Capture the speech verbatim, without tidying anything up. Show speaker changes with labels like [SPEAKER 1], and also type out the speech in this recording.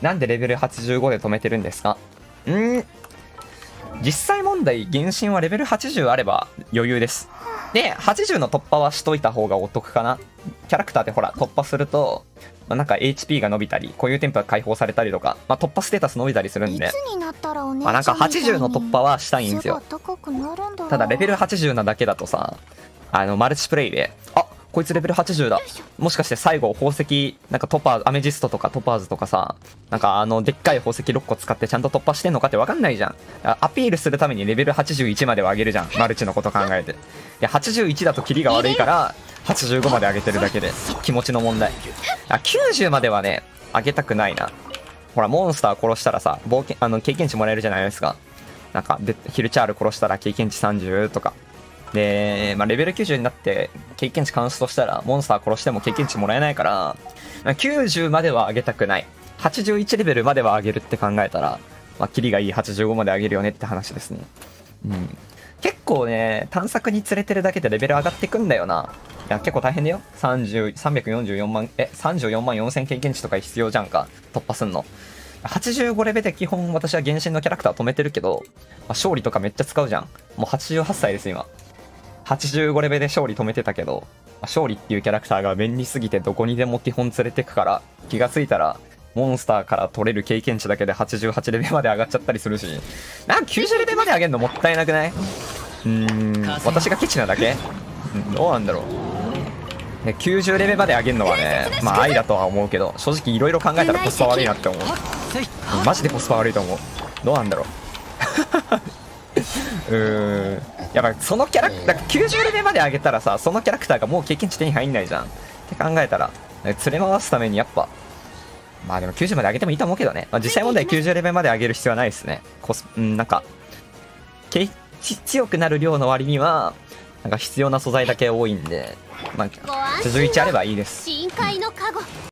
[SPEAKER 1] なんでレベルはちじゅうごで止めてるんですか？んー実際問題、原神はレベルはちじゅうあれば余裕です。で、はちじゅうの突破はしといた方がお得かな。キャラクターってほら、突破すると、まあ、なんか エイチピー が伸びたり、固有添付が解放されたりとか、まあ、突破ステータス伸びたりするんで、まあ、なんかはちじゅうの突破はしたいんですよ。ただレベルはちじゅうなだけだとさ、あの、マルチプレイで、あこいつレベルはちじゅうだ。もしかして最後宝石、なんかトパーズ、アメジストとかトパーズとかさ、なんかあの、でっかい宝石ろっこ使ってちゃんと突破してんのかってわかんないじゃん。アピールするためにレベルはちじゅういちまでは上げるじゃん。マルチのこと考えて。で、はちじゅういちだとキリが悪いから、はちじゅうごまで上げてるだけで、気持ちの問題。あ、きゅうじゅうまではね、上げたくないな。ほら、モンスター殺したらさ、冒険、あの、経験値もらえるじゃないですか。なんか、で、ヒルチャール殺したら経験値さんじゅうとか。で、まあ、レベルきゅうじゅうになって経験値カウントしたらモンスター殺しても経験値もらえないから、きゅうじゅうまでは上げたくない。はちじゅういちレベルまでは上げるって考えたら、まあ、キリがいいはちじゅうごまで上げるよねって話ですね。うん。結構ね、探索に連れてるだけでレベル上がってくんだよな。いや、結構大変だよ。さんじゅう、さんびゃくよんじゅうよんまん、え、さんじゅうよんまんよんせん経験値とか必要じゃんか。突破すんの。はちじゅうごレベルで基本私は原神のキャラクター止めてるけど、まあ、勝利とかめっちゃ使うじゃん。もうはちじゅうはっさいです、今。はちじゅうごレベルで勝利止めてたけど、勝利っていうキャラクターが便利すぎてどこにでも基本連れてくから、気がついたら、モンスターから取れる経験値だけではちじゅうはちレベルまで上がっちゃったりするし、なんかきゅうじゅうレベルまで上げるのもったいなくない？うーん、私がケチなだけ？うん、どうなんだろう。ね、きゅうじゅうレベルまで上げるのはね、まあ愛だとは思うけど、正直いろいろ考えたらコスパ悪いなって思う。マジでコスパ悪いと思う。どうなんだろう。うーん、やっぱそのキャラクターきゅうじゅうレベルまで上げたらさ、そのキャラクターがもう経験値手に入んないじゃんって考えたら、連れ回すためにやっぱ、まあでもきゅうじゅうまで上げてもいいと思うけどね、まあ、実際問題きゅうじゅうレベルまで上げる必要はないですね。コス、うん、なんか強くなる量の割にはなんか必要な素材だけ多いんで、まあはちじゅういちあればいいです。